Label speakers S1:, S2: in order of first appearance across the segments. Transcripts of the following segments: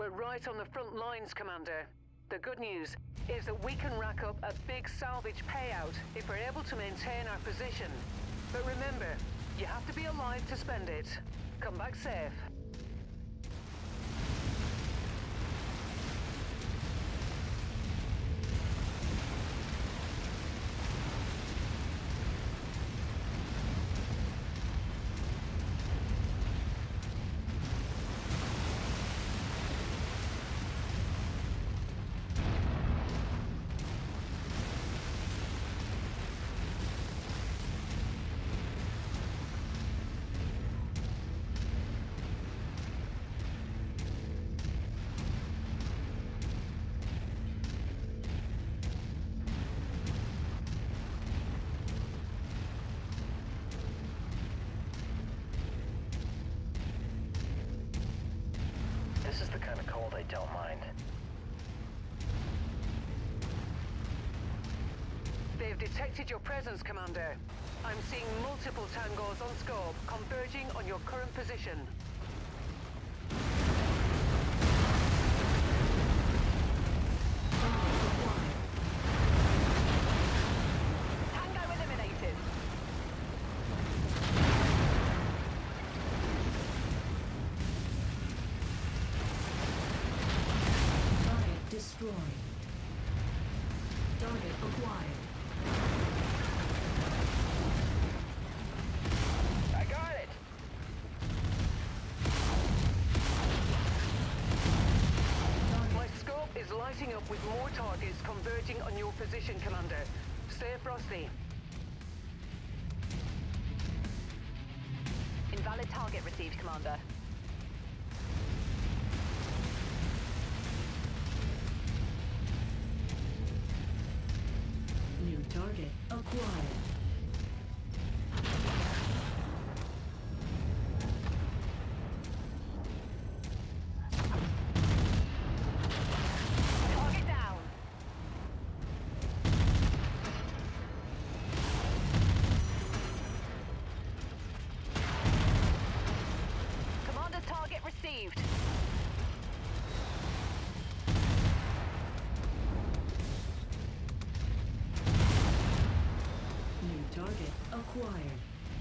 S1: We're right on the front lines, Commander. The good news is that we can rack up a big salvage payout if we're able to maintain our position. But remember, you have to be alive to spend it. Come back safe.
S2: This is the kind of cold I don't mind.
S1: They've detected your presence, Commander. I'm seeing multiple tangos on scope, converging on your current position. Tango eliminated.
S3: Target destroyed. Target acquired.
S2: I got it!
S1: My scope is lighting up with more targets converging on your position, Commander. Stay frosty.
S4: Invalid target received, Commander.
S3: New target acquired.
S4: Target down. Commander's target received.
S3: New target acquired.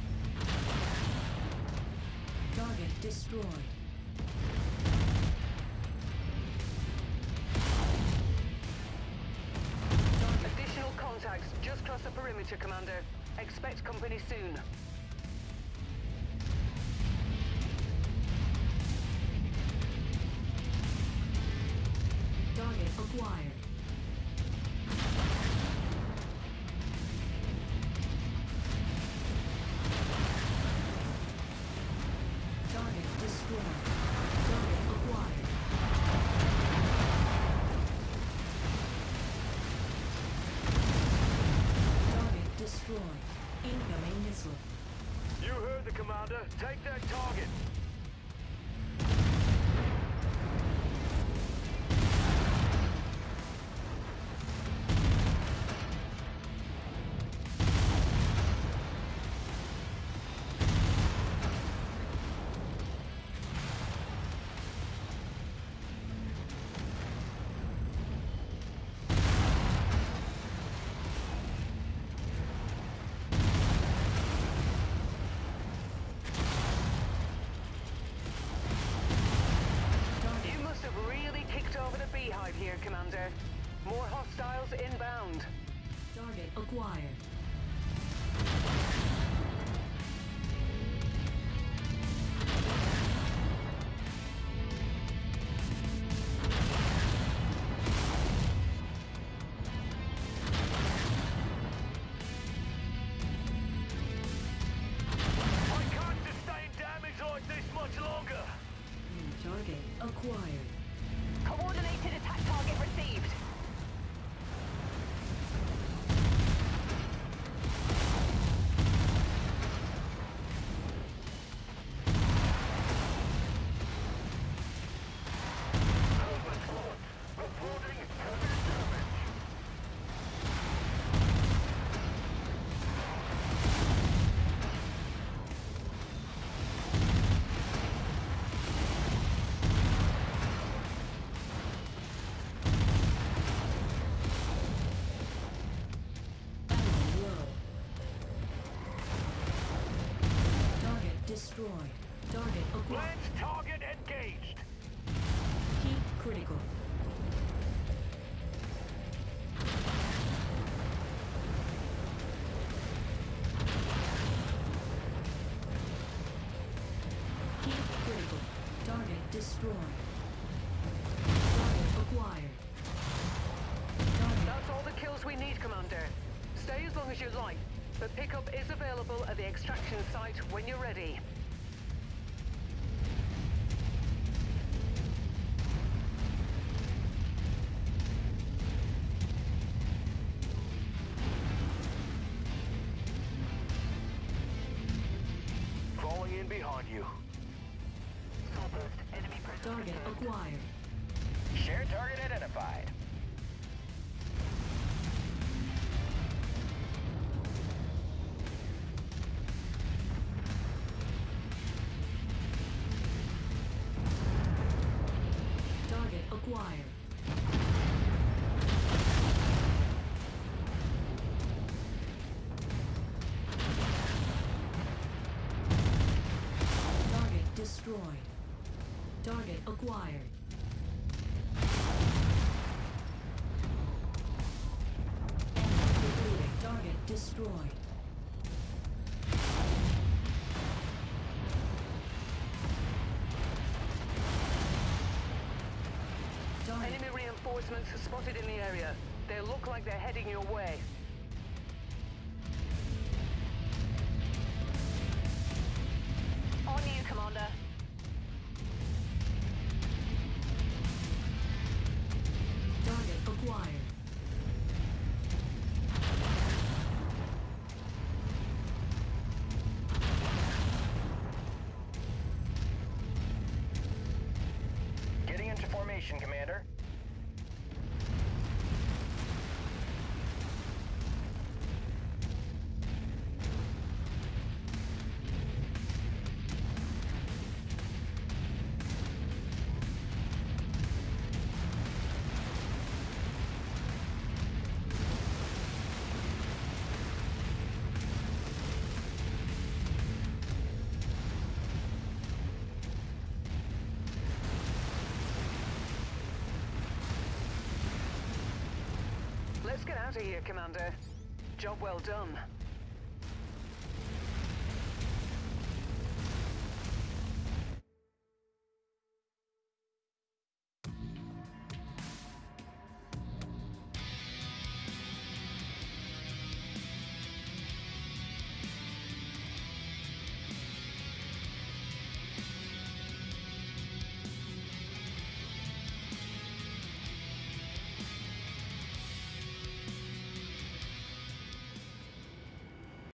S3: Target destroyed.
S1: Additional contacts just cross the perimeter, Commander. Expect company soon.
S3: Target acquired. Target destroyed. Target acquired. Target destroyed. Incoming missile.
S2: You heard the commander. Take that target.
S1: You must have really kicked over the beehive here, Commander. More hostiles inbound.
S3: Target acquired.
S2: I can't sustain damage like this much longer.
S3: New target acquired.
S4: Coordinated attack target received.
S3: destroyed. Target acquired.
S2: Lance target engaged.
S3: Heat critical. Heat critical. Target destroyed. Target acquired. Target.
S1: That's all the kills we need, Commander. Stay as long as you like, but pickup is available at the extraction site when you're ready.
S2: Falling in behind you.
S3: Target acquired.
S5: Shared target identified.
S3: Target acquired. Target destroyed. Target acquired. Enemy depleted. Target destroyed. Target.
S1: Enemy reinforcements spotted in the area. They look like they're heading your way.
S4: On you, Commander.
S3: Target acquired.
S5: Getting into formation, Commander.
S1: Let's get out of here, Commander. Job well done.